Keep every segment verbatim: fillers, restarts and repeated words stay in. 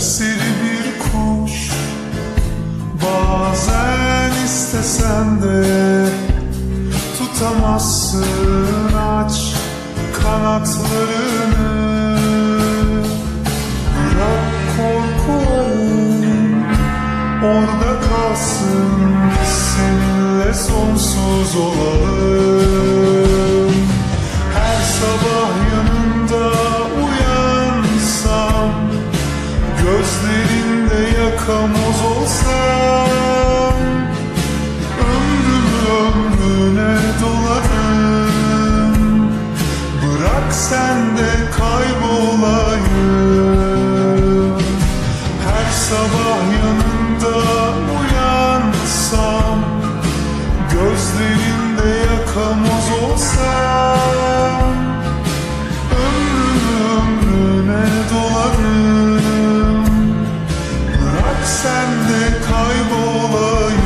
serseri bir kuş, bazen istesen de tutamazsın. Aç kanatlarını, bırak korkuların orada kalsın. Seninle sonsuz olalım. Her sabah yanında uyansam, gözlerinde yakamoz olsam, ömrümü ömrüne dolarım. Bırak sen de kaybolayım. Her sabah yanında uyansam, gözlerinde yakamoz olsam, ömrümü ömrüne dolarım. Bırak sen de kaybolayım.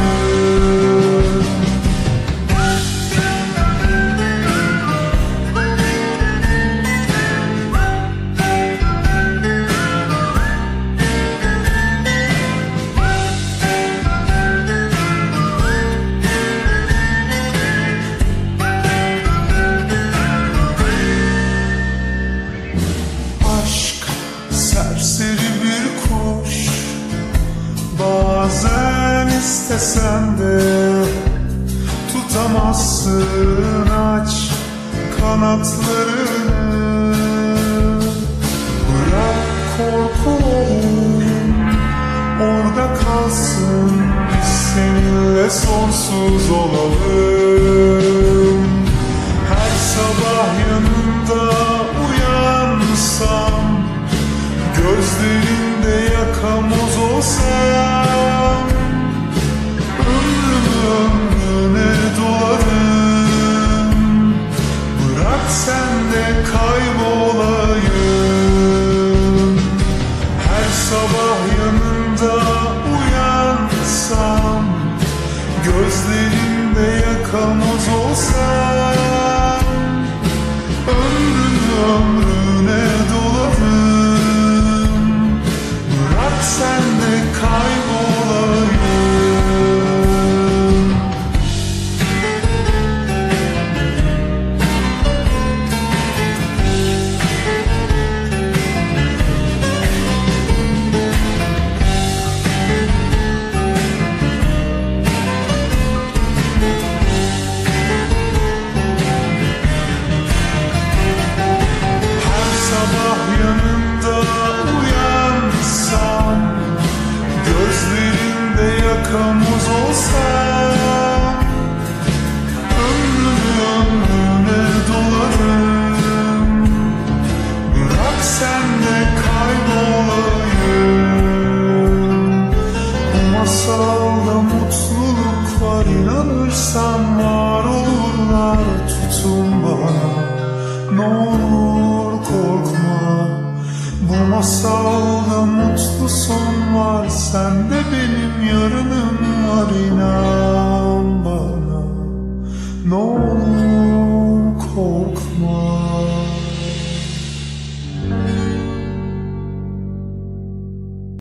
Serseri bir kuş, bazen istesen de tutamazsın. Aç kanatlarını, bırak korkuların orada kalsın. Seninle sonsuz olalım. Her sabah yanında uyansam, gözlerinde yakamoz olsam, ömrümü ömrüne dolarım. Bırak sen de kaybolayım. Her sabah yanında uyansam, gözlerinde yakamoz olsam, ömrümü ömrüne dolarım. Bırak sen de kaybolayım. Her sabah yanında uyansam, gözlerinde yakamoz olsam, ömrümü ömrüne dolarım. Bırak sen de kaybolayım. Bu masalda mutluluk var, inanırsam var olurlar. Tutun bana, ne olur korkma. Bu masalda mutlu son var, sen de benim yarım.